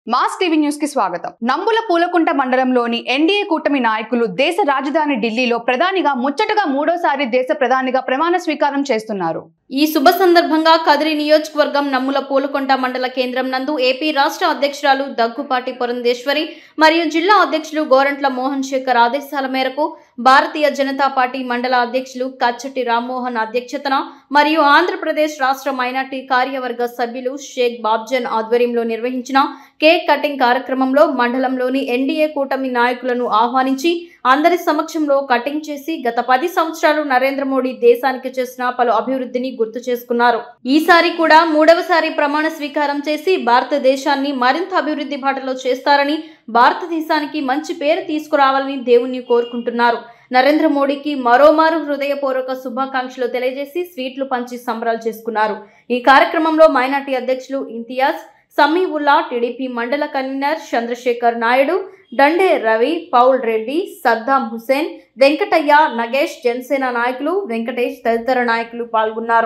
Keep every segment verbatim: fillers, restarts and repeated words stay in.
Mass TV news కి స్వాగతం. నంబుల పూలకుంట మండలంలోని ఎన్డీఏ కూటమి నాయకులు దేశ రాజధాని ఢిల్లీలో ప్రధానిగా ముచ్చటగా మూడోసారి దేశ ప్రధానిగా ప్రమాణ స్వీకారం చేస్తున్నారు. ఈ శుభ సందర్భంగా కదిరి నియోజకవర్గం నమ్ముల పూలకుంట మండల కేంద్రం నందు ఏపీ రాష్ట్ర అధ్యక్షురాలు దగ్గుపాటి పురంధేశ్వరి మరియు జిల్లా అధ్యక్షులు గోరంట్ల మోహన్ శేఖర్ ఆదేశాల మేరకు భారతీయ జనతా పార్టీ మండల అధ్యక్షులు కచ్చటి రామ్మోహన్ అధ్యక్షతన మరియు ఆంధ్రప్రదేశ్ రాష్ట్ర మైనార్టీ కార్యవర్గ సభ్యులు షేక్ బాబ్జన్ ఆధ్వర్యంలో నిర్వహించిన కేక్ కటింగ్ కార్యక్రమంలో మండలంలోని ఎన్డీఏ కూటమి నాయకులను ఆహ్వానించి అందరి సమక్షంలో కటింగ్ చేసి గత పది సంవత్సరాలు నరేంద్ర మోడీ దేశానికి చేసిన పలు అభివృద్ధిని గుర్తు చేసుకున్నారు. ఈసారి కూడా మూడవసారి ప్రమాణ స్వీకారం చేసి భారతదేశాన్ని మరింత అభివృద్ధి బాటలో చేస్తారని, భారతదేశానికి మంచి పేరు తీసుకురావాలని దేవుణ్ణి కోరుకుంటున్నారు. నరేంద్ర మోడీకి మరోమారు హృదయపూర్వక శుభాకాంక్షలు తెలియజేసి స్వీట్లు పంచి సంబరాలు చేసుకున్నారు. ఈ కార్యక్రమంలో మైనార్టీ అధ్యక్షులు ఇంతియాజ్, సమీవుల్లా, టీడీపీ మండల కన్వీనర్ చంద్రశేఖర్ నాయుడు, డండే రవి, పౌల్ రెడ్డి, సద్దాం హుసేన్, వెంకటయ్య, నగేష్, జనసేన నాయకులు, వెంకటేష్ తదితర నాయకులు పాల్గొన్నారు.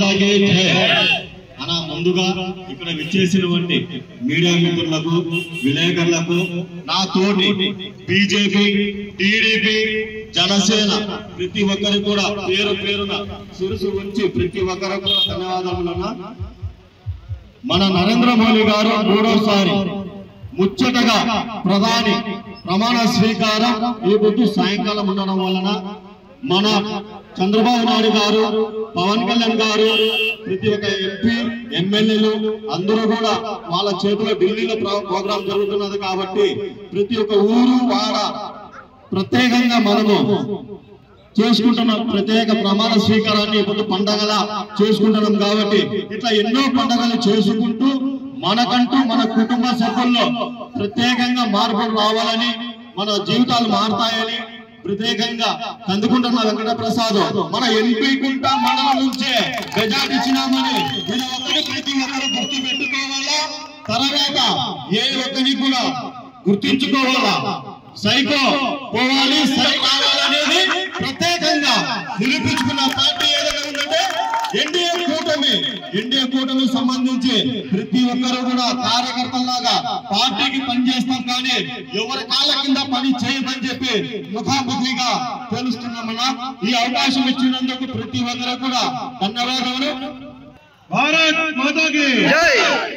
ముందుగా ఇక్కడ విచ్చేసినటువంటి మీడియా మిత్రులకు, విలేకరులకు, నా తోటి బీజేపీ, టీడీపీ, జనసేన ప్రతి ఒక్కరికి కూడా పేరు పేరున శిరసు ఉంచి ప్రతి ఒక్కరికి కూడా ధన్యవాదాలు. మన నరేంద్ర మోడీ గారు మూడోసారి ముచ్చటగా ప్రధాని ప్రమాణ స్వీకారం ఈ పొద్దు సాయంకాలం ఉండడం వలన మన చంద్రబాబు నాయుడు గారు, పవన్ కళ్యాణ్ గారు, ప్రతి ఒక్క ఎంపీ, ఎమ్మెల్యేలు అందరూ కూడా వాళ్ళ చేతిలో ఢిల్లీలో ప్రోగ్రాం జరుగుతున్నది కాబట్టి ప్రతి ఒక్క ఊరు వాడ ప్రత్యేకంగా మనము చేసుకుంటున్నాం. ప్రత్యేక ప్రమాణ స్వీకారాన్ని ఇప్పుడు పండగలా చేసుకుంటున్నాం కాబట్టి ఇట్లా ఎన్నో పండుగలు చేసుకుంటూ మనకంటూ మన కుటుంబ సభ్యుల్లో ప్రత్యేకంగా మార్పులు రావాలని, మన జీవితాలు మారుతాయని ప్రత్యేకంగా కందుకుంటున్న వెంకట ప్రసాద్ మన ఎంపీ కుంట మండలం నుంచే మెజార్టీ ఇచ్చినామని ఇది ఒక్కటి ప్రతి ఒక్కరు గుర్తు పెట్టుకోవాలా. తర్వాత ఏ ఒక్కరిని కూడా గుర్తించుకోవాలా. సైకో పోవాలి, సై కావాలనేది ప్రత్యేకంగా నిరూపించుకున్న పార్టీ ఏదైనా ఉందంటే ఎన్డీఏ కూటమి. ఎన్డీఏ కూటమి సంబంధించి ప్రతి ఒక్కరు కూడా కార్యకర్తలాగా పార్టీకి పనిచేస్తాం కానీ ఎవరి కాళ్ళ కింద పని చేయమని చెప్పి ముఖాముఖిగా తెలుస్తున్నామన్నా. ఈ అవకాశం ఇచ్చినందుకు ప్రతి ఒక్కరు కూడా ధన్యవాదాలు. భారత్ మాతాకి జై.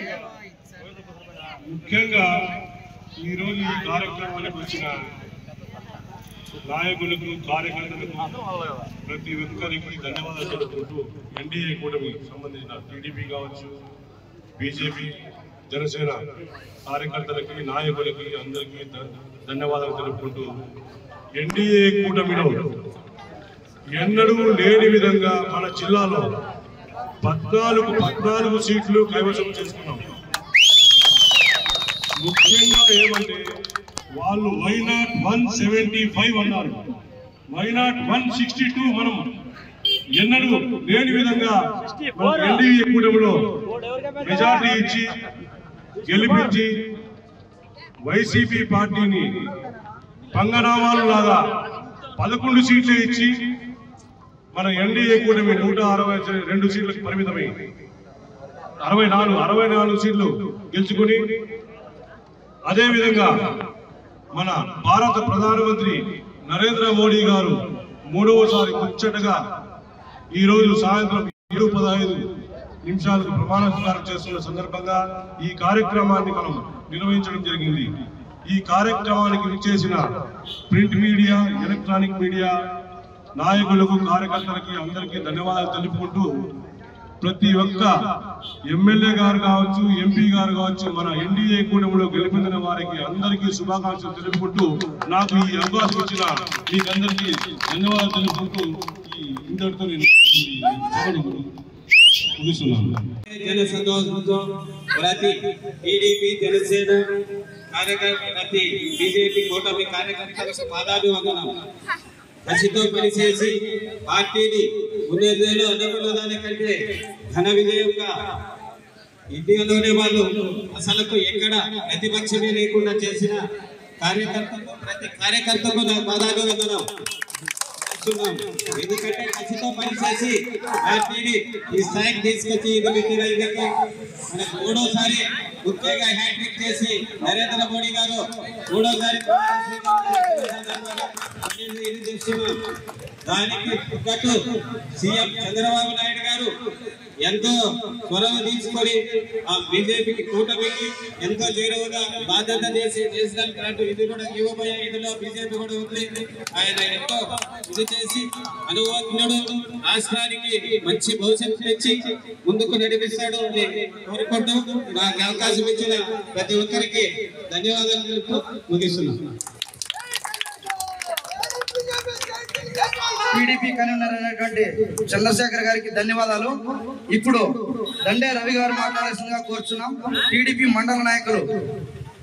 ముఖ్యంగా ఈ రోజు ఈ కార్యక్రమానికి వచ్చిన నాయకులకు, కార్యకర్తలకు ప్రతి ఒక్కరికి ధన్యవాదాలు తెలుపుకుంటూ ఎన్డీఏ కూటమి సంబంధించిన టీడీపీ కావచ్చు, బీజేపీ, జనసేన కార్యకర్తలకి, నాయకులకి అందరికీ ధన్యవాదాలు తెలుపుకుంటూ ఎన్డీఏ కూటమిలో ఎన్నడూ లేని విధంగా మన జిల్లాలో పద్నాలుగు పద్నాలుగు సీట్లు కైవసం చేసుకున్నాం. ముఖ్యంగా ఏమంటే వాళ్ళు వైనాట్ వన్ సెవెంటీ ఫైవ్ అన్నారు, వైనాట్ వన్ సిక్స్టీ టూ మనం ఎన్నడూ లేని విధంగా ఎన్డీఏ కూటమిలో మెజార్టీ ఇచ్చి గెలిపించి వైసీపీ పార్టీని పంగనామాలు లాగా పదకొండు సీట్లు ఇచ్చి మన ఎన్డీఏ కూటమి నూట అరవై రెండు సీట్లకు పరిమితమై అరవై నాలుగు అరవై నాలుగు సీట్లు గెలుచుకుని అదేవిధంగా మన భారత ప్రధానమంత్రి నరేంద్ర మోడీ గారు మూడవసారి ముచ్చటగా ఈ రోజు సాయంత్రం ఏడు పదహైదు నిమిషాలకు ప్రమాణ స్వీకారం చేస్తున్న సందర్భంగా ఈ కార్యక్రమాన్ని మనం నిర్వహించడం జరిగింది. ఈ కార్యక్రమానికి విచ్చేసిన ప్రింట్ మీడియా, ఎలక్ట్రానిక్ మీడియా నాయకులకు, కార్యకర్తలకి అందరికీ ధన్యవాదాలు తెలుపుకుంటూ ప్రతి ఒక్క ఎమ్మెల్యే గారు కావచ్చు, ఎంపీ గారు కావచ్చు, మన ఎన్డీఏ కూటమిలో గెలిపొందిన వారికి అందరికీ శుభాకాంక్షలు తెలుపుకుంటూ నాకు ఈ అవకాశం ఇచ్చిన మీకందరికీ ధన్యవాదాలు తెలుపుకుంటూ ఈ ఇంతటితో నేను ముగిస్తున్నాను. జన సంతోషంతో ప్రతి టీడీపీ, జనసేన కార్యకర్త, ప్రతి బీజేపీ కూటమి కార్యకర్తలకు పాదాభివందనం. కసితో పనిచేసి పార్టీని ఉన్నదేలో అనుకున్న దానికంటే ఘన విజయంగా ఇండియాలోనే వాళ్ళు అసలుకు ఎక్కడ ప్రతిపక్షమే లేకుండా చేసిన కార్యకర్తకు, ప్రతి కార్యకర్తకు నా పాదాభివందనం. ఎందుకంటే కసితో పనిచేసి పార్టీని ఈ స్థాయికి తీసుకొచ్చి ఇది మనకు మూడోసారి ముఖ్యంగా హ్యాట్రిక్ చేసి నరేంద్ర మోడీ గారు మూడోసారి ఇది చేస్తున్నాం. దానికి తగ్గట్టు సీఎం చంద్రబాబు నాయుడు గారు ఎంతో చొరవ తీసుకొని ఆ బీజేపీకి కూటమికి ఎంతో చేరువగా బాధ్యత చేసి చేసినట్టు ఇది కూడా ఇవ్వబోయే ఇదిలో బీజేపీ కూడా ఉంది. ఆయన ఎంతో ఇది చేసి అనుభవజ్ఞుడు, రాష్ట్రానికి మంచి భవిష్యత్తు తెచ్చి ముందుకు నడిపిస్తాడు అని కోరుకుంటూ నాకు అవకాశం ఇచ్చిన ప్రతి ఒక్కరికి ధన్యవాదాలు ముగిస్తున్నాను. టీడీపీ కన్వీనర్ అయినటువంటి చంద్రశేఖర్ గారికి ధన్యవాదాలు. ఇప్పుడు దండే రవి గారు మాట్లాడాల్సిందిగా కోరుచున్నాం. టీడీపీ మండల నాయకులు